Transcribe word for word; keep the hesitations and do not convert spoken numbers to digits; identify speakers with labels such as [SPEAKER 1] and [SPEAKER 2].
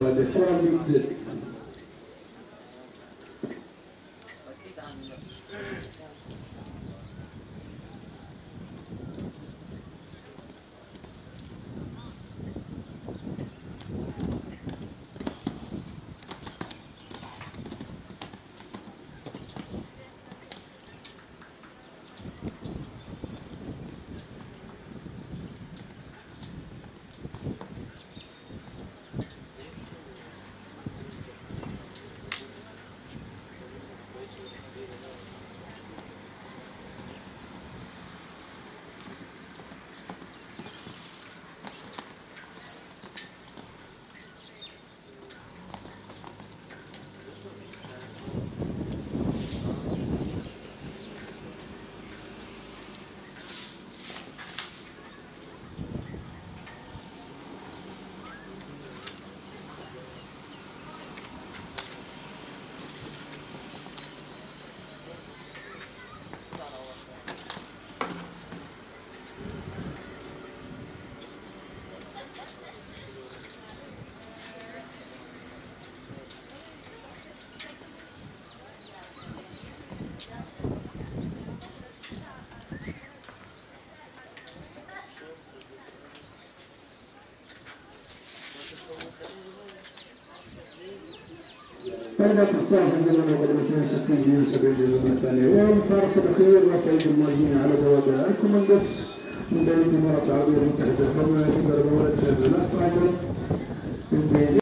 [SPEAKER 1] فإذا تختار في الزمن وقدم اثنين وستين جنيه سبعين جزء الثاني والفارس الأخير وسعيد الماجين على دوابة الكوماندوس من دولة الإمارات العربية المتحدة الحرة في درجة ولد شهر الأسرع